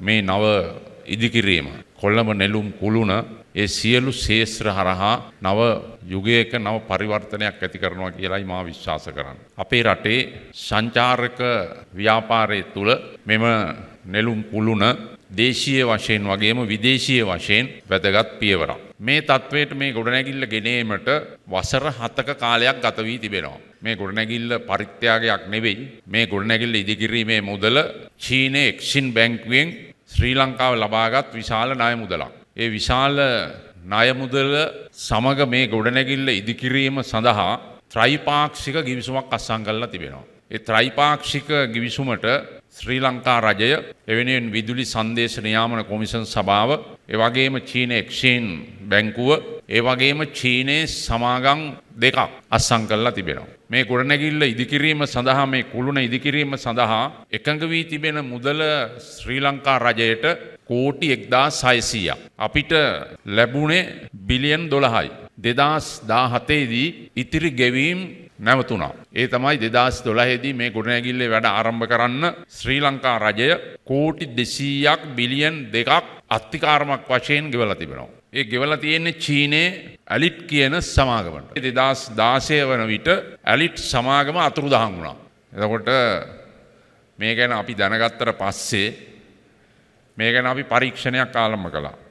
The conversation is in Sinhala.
මේ නව ඉදිකිරීම කොළඹ නෙළුම් කුළුණ ඒ සියලු ශේෂ්ත්‍ර හරහා නව යුගයක නව පරිවර්තනයක් ඇති කරනවා කියලායි මා විශ්වාස කරන්නේ. අපේ රටේ සංචාරක ව්‍යාපාරයේ තුල මෙම නෙළුම් කුළුණ දේශීය වශයෙන් වගේම විදේශීය වශයෙන් වැදගත් පියවරක්. මේ තත්වයට මේ ගොඩනැගිල්ල ගෙනීමට වසර 7ක කාලයක් ගත වී තිබෙනවා. මේ ගොඩනැගිල්ල පරිත්‍යාගයක් නෙවෙයි. මේ ගොඩනැගිල්ල ඉදිකිරීමේ මුදල චීනයේ එක්සින් බැංකුවෙන් ශ්‍රී ලංකාව ලබාගත් විශාල ණය මුදලක්. ඒ විශාල ණය මුදල සමග මේ ගොඩනැගිල්ල ඉදිකිරීම සඳහා ත්‍රිපාක්ෂික ගිවිසුමක් අත්සන් කරලා තිබෙනවා. ඒ ත්‍රිපාක්ෂික ගිවිසුමට ශ්‍රී ලංකා රජය එවෙනුවෙන් විදුලි සංදේශ නියාමන කොමිෂන් සභාව ඒ වගේම චීන එක්ස්චේන්ජ් බැංකුව ඒ වගේම චීනයේ සමාගම් දෙකක් අත්සන් කරලා තිබෙනවා. මේ ගොඩනැගිල්ල ඉදිකිරීම සඳහා මේ කුළුණ ඉදිකිරීම සඳහා එකඟ වී තිබෙන මුදල ශ්‍රී ලංකා රජයට කෝටි 1600ක්. අපිට ලැබුණේ බිලියන් 12යි. 2017 දී ඉතිරි ගෙවීම් නැවතුණා. ඒ තමයි 2012 දී මේ ගොඩනැගිල්ලේ වැඩ ආරම්භ කරන්න ශ්‍රී ලංකා රජය කෝටි 200ක් බිලියන් 2ක් අත්තිකාරමක් වශයෙන් ගෙවලා තිබෙනවා. ඒ ගෙවලා තියෙන්නේ චීනයේ ඇලිට් කියන සමාගමට. 2016 වන විට ඇලිට් සමාගම අතුරුදහන් වුණා. එතකොට මේ ගැන අපි දැනගත්තට පස්සේ මේ ගැන අපි පරීක්ෂණයක් ආරම්භ කළා.